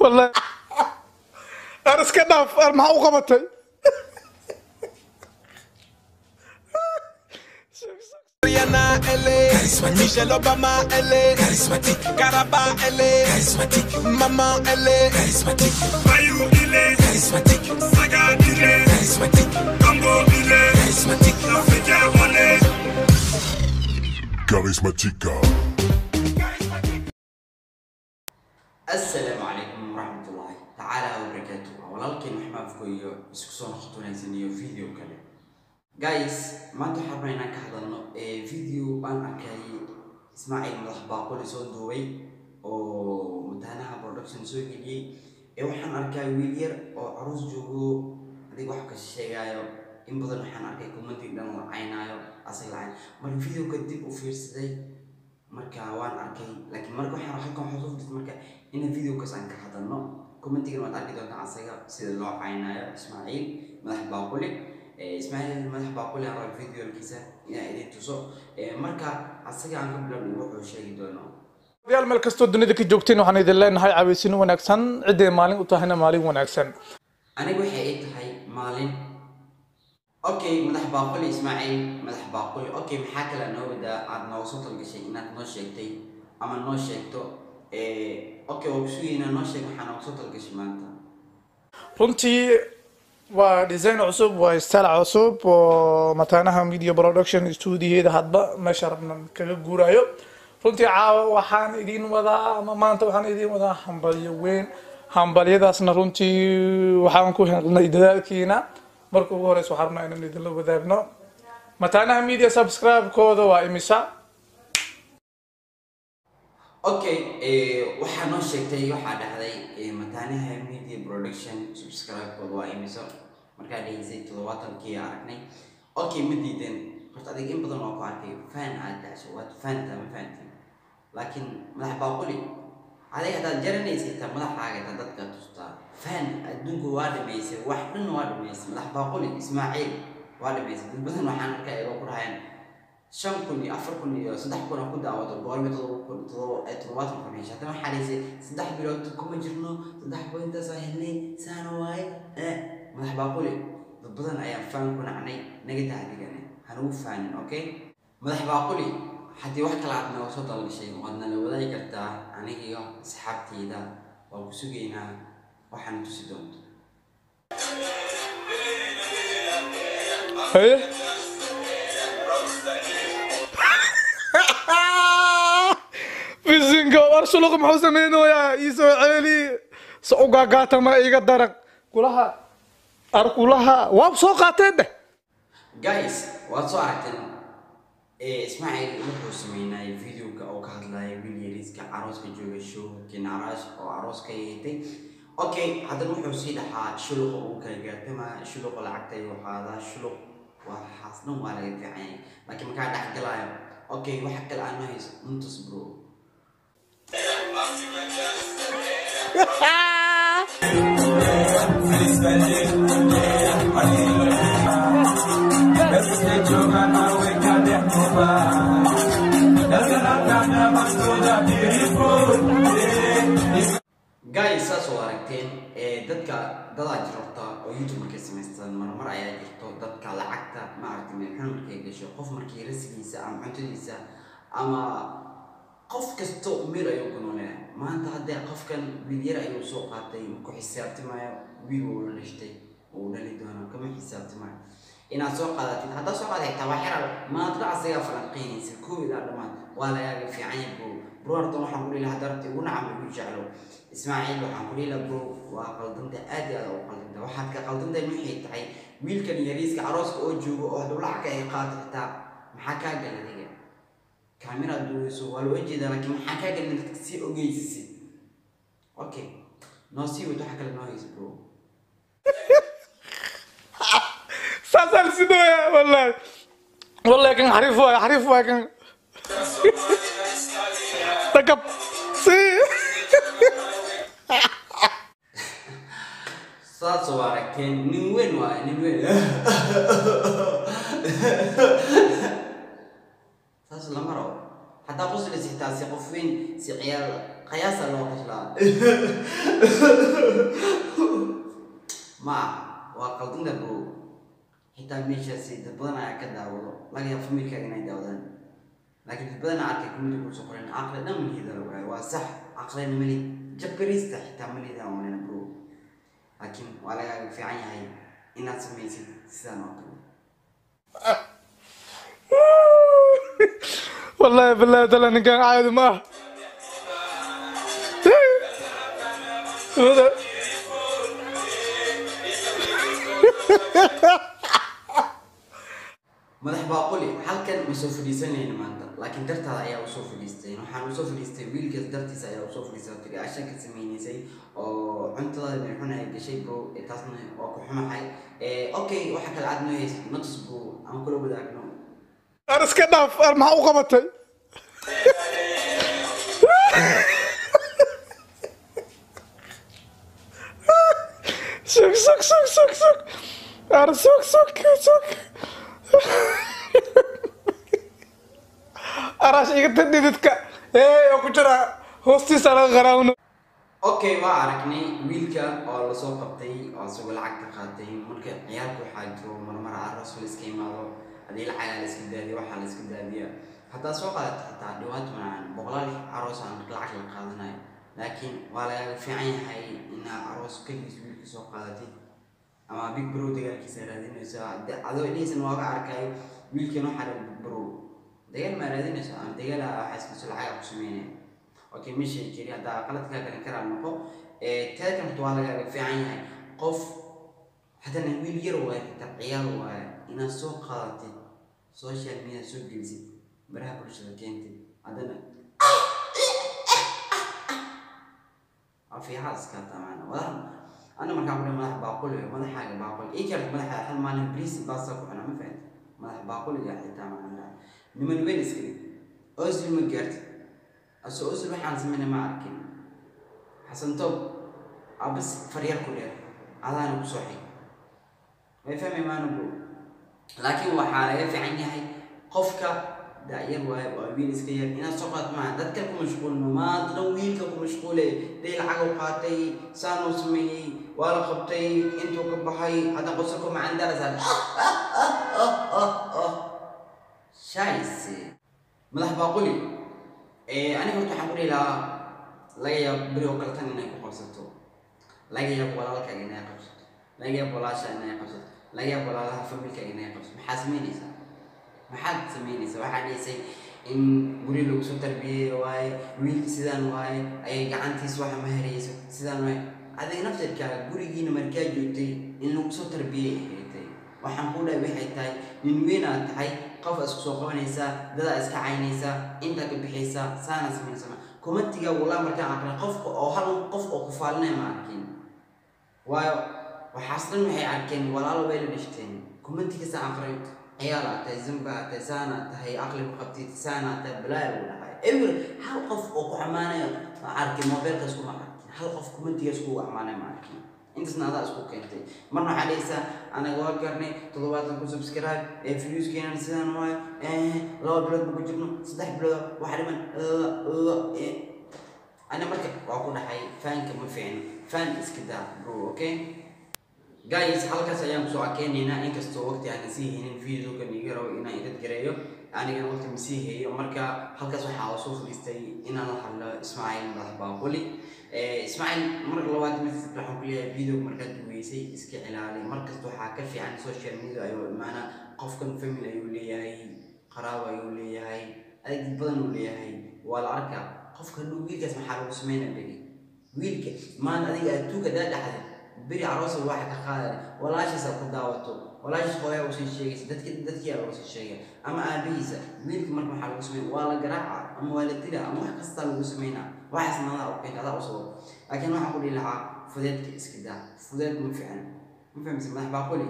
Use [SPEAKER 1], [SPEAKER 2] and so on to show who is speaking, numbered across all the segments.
[SPEAKER 1] والله أرس كناف ما هو قبضتي
[SPEAKER 2] Rihanna, elle est Michelle Obama, elle est charismatique. Karaba, elle est charismatique. Maman, elle est charismatique. Bayou, il est charismatique. Saga, il est charismatique. Congo, il est charismatique. Africa, on est
[SPEAKER 3] Charismatica.
[SPEAKER 4] السلام عليكم ورحمة الله تعالى وبركاته. ولكن محمد فوقيو اسكسون خطونا يسنيو فيديو كله. Guys ما انتو حابين كهذا فيديو أنا أركاي إسماعيل مدح باقول سود دوي أو متهنها برودكشن سوي كذي وحن أركاي ويلير أو عروس جوجو هذي واحد كشيء جايو إن بدل وحن أركاي كومنتي دم عينايو أصيل عين مر فيديو كديب وفيرس داي مركا وان أركاي لكن مركا وحن راح لكم حظوظ مركا إن فيديو كسان كهذا النوع كومنتي كانوا تعرفوا دون عصير سيد الله عينايو إسماعيل مدح باقولي إسماعيل مدح باقولي على الفيديو الكيسة يعني تصو مركا عصير عنكم بلا نروح شيء دونه
[SPEAKER 1] ديال ملك استود دنيا ذيك جوجتين وحنا يدل لنا هاي عبيسين ونكسن عدة مالين وطاهنا مالين ونكسن
[SPEAKER 4] أنا أقول حقيقة هاي مالين أوكي مدح باقولي إسماعيل مدح باقولي أوكي محاكى لأنه بدأ عندنا وصلت القشة إنك نوشيكتي أما نوشيكتو أوكي وبسوي إن نوشيك محنا وصلت القشة مانتا
[SPEAKER 1] runtii waa design cusub waa style cusub oo mataanaha media production studio hadba meesha rabna kaga guurayo runtii caawa waxaan idin wadaa ama maanta waxaan idin wadaa hambalyo weyn hambalyadaasna runtii waxaan ku helnay dadaalkiina marka ugu horeyso waxaan rabnaa inaan idin la wadaagno mataanaha media subscribe kooda waa imisa
[SPEAKER 4] أوكي waxaa noo sheegtay waxaa dhacday mataanaha media production subscribe kooda waa imisa markaa dhaysay 70kii aragnay okay ma diideen horta adiga in badan oo ku arkay fan aad dhashay waad fanta ma fantin laakiin madax baaquli adiga hadaad jaranaysid ta madaxaaga ta dadka tustaa fan adduunku waa dhameysay wax dhan waa dhameysay madax baaquli Ismaaciil waa dhameysay dad badan waxaan arkay oo ku raayaan 5,000 iyo 4,000 iyo 3,000 ku daawato boqolkiiba 7,000 meesha tan waxa dhaysay 3 bilood kuma jirno 3 point saahilnay saan waay madax baaquli dad badan ayaa fan ku nacnay naga taadigan hanu faanin okay madax baaquli hadii wax kala aad noo soo dalgashay wadna la wadaay kartaa aniga iyo asxaabtayda oo ku sugeynaa waxaan tusi doonto
[SPEAKER 1] فيزينجو أرسلوك محسنين ويا يسوع علي سوقا قاتما إيجا درق كلها أركلها وابسوقاتين
[SPEAKER 4] guys waad soo aragteen Ismaaciil wuxuu sameeyay video ka oo ka hadlaya wiilkiisa arooska jooga show kinarash oo arooska yeetay okay hadan wuxuu sii dhaxaa shuluq oo ka gaartama shuluq lacagtay waxaada shuluq waa xasna waa laga fiican laakiin marka dhax galaayo okay waxa kale aan hayso intus bro guys soo aragteen dadka dada jirta oo YouTube markay sameystaan marmar ayaa jirto dadka lacagta ma aragtay meel xanuunka gasho qof markii rasigiisa ama cuntadiisa ama qof kasto meel ayuu ku noolyahay maanta hadda qofkan wiilyar ayuu soo qaatay ku xisaabtamayo wiil uu dhashtay oo dhali doona kama xisaabtamayo inaad soo qaadatid hadda soo qaaday tabaxir maanta asiga falanqeynaysa kooda dhamaad waa la yaga fiican yahay bro waxaan ku leeyahay darti ugu nacam ugu jeclo Ismaaciil waxaan ku leeyahay bro waa qaldanta aad iyo aad u qaldanta waxaad ka qaldantay maxay tahay wiilkan yariiska arooska oo joogo oo haduu lacag ay qaadata maxaa ka galay كاميرا دوسو والوجه ده لكن حكى قال لك سي اوجيسي اوكي ناسي وتحكى النايس برو
[SPEAKER 1] ساسال سيدويا والله كان حريفوا كان تكب سي
[SPEAKER 4] صوارك كان من وين ساس لمرة حتى قصة سيحتاج سيقفين سيعيال قياس لو قتلا ما وقلتنا برو حتى ميشا سيد بدنا كذا والله لكن يفهمك كأنه يداودن لكن بدنا عارك كم تقول سكرين عقلنا من هذا الوعي وصح عقلنا ملي جبريس تحت ملي ذا ومن برو لكن ولا في عين هاي الناس ميسي سنة
[SPEAKER 1] والله بالله تعالى أنا كان عايد معه هذا
[SPEAKER 4] مدح باقولي halkan ma soo fadhiisanayno maanta laakiin dartaada ayaa u soo fadhiistay waxaan u soo fadhiistay wiilkaas dartiisa ayaa u soo fadhiistay tiri ashan ka sameeyay oo cuntada bixin ay gashay bro taasna waa ku xumahay okay waxa kala aad noo haysto notus bro aan kula wadaagno
[SPEAKER 1] أرسك داف ما هو قبضتي سك أرسك أراش يقتدي دتك إيه وكجرا هوستي سال غراون
[SPEAKER 4] okay waa aragnay wiilka oo la soo qabtay oo soo lacag ka qaatay marka ciyaalku waxa jiro marmar aroos la iska imaado hadii lacag la iska daadiyo waxa la iska daadiyo hatta soo qaatay hatta dhiwaat macaan boqolaal aroos aan lacag la qaadanayo laakiin waa laga fiican yahay in aroos kaliis wiilka soo qaadatay ama big bro dagaalkiisa raadinaysa adoo dhiisan waa ka arkay wiilkan waxa big bro dagaal ma raadinaysa aan dagaal waxa isku lacag ku sameeyay okay مش يجري هذا قلت كذا كنكر على النقو تلك متوالى في عينها قف حتى نقول يروى تبعيال وإن السوق قاتل سوشيال ميديا سوق جلسي برها كل شيء كنتي عدنا في حاس كانت معنا ولا أنا ما كان ما بقول ما حاجة بقول إيه كانت ما حاجة حل ما نبريس باسك أنا ما فهمت ما بقول يعني تماما نمن وين سكري أزل من جرت أسوأ واحد زميلي معك حسن توب أبس فريق كلير هذا أنا بصحي ما يفهم ما نقول لكن وحالة في عيني هاي قفك داير وابين سكير إن سقط معه تذكركم مشغول ما تنويلكم مشغولة ليه العقل قاتي سانو سمي ولا خبطي أنتو كبحي هذا قصكم عن درجة شايسي ملح بقولي أنا كنت حقول لا يبرئ كلتان إنك قصته لا يبغى ولا لك إنك قصته لا يبغى ولا شيء إنك قصته لا يبغى ولا لها فملك إنك قصته محاسميني سا محد سميني سا واحد يسي إن بري لك سو تربية واي ويل سيدان واي أي جعنتي سواها مهري سيدان واي هذا نفس الكلام بري جينا مركز جوتي إن لك سو تربية وحنقولها بحيتاي من وين أنتهي قف أسقط قوانيسا ده أسك عينيسا أنت كبحيسا سانا سمين سما كومنتيجا ولا مركان عقل قف أو هل قف أو كفالنا معكين وحصلنا هي عكين ولا لو بيلو نشتين كومنتيجا سأقرأ عيالا تزمبا تسانا تهي عقل مخبتي تسانا تبلاي ولا هاي إمر هل قف أو كعمانة عاركين موبايل كسكو معكين هل قف كومنتيجا سكو عمانة معكين انت هذا اسكو كنتي مرنا عليسا انا واقرني طلباتكم سبسكرايب فلوس كينا نسيان واي لو بلد بكجبنو صدح بلد واحد من انا مركب واكون حي فان كم فين فان اسكدا برو اوكي جايز halkaas ayaan soo akeenayna inkastoo waqti aan sii heenin video kan igaro inaan idin gareeyo aniga waqti ma sii heeyo marka halkaas waxa soo fadhiistay inaan la hadlo Ismaaciil Baaquli Ismaaciil marka labaad mid waxaan ku leeyahay video marka duweysay iska ilaali markasta waxa ka fiican social media ayuu maana qofkan family ayuu leeyahay qaraabo ayuu leeyahay aad badan uu leeyahay wala arka qofka wiilkaas maxaa lagu sameeynaa wiilka maan adiga tuuga dhaxday بري عروس الواحد كخالد ولا شيء سأقول دعوته ولا شيء خويا وشيء شيء دتك يا وشيء شيء أما أبيزة ميلك مرة محل وسمين ولا جراعة أما والدتي أما واحد قصة وسمينا واحد سنة أو كذا هذا أصول لكن واحد أقول لها فديت إسكدا فديت مفعل مفهم اسمه ما بقولي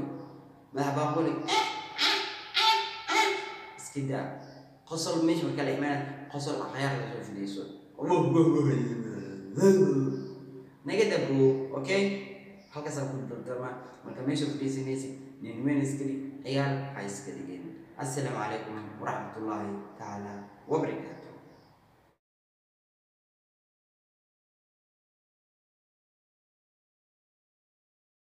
[SPEAKER 4] إسكدا قصر مش مكلمات قصر الأخيار اللي في اليسود نجد برو أوكي halkaas aan ku dardama marka meesha ku fiisinaysi nin weyn iskali ciyaal ay iska dhigeen assalaamu calaykum waraxmatullaahi taala wabarakaatuh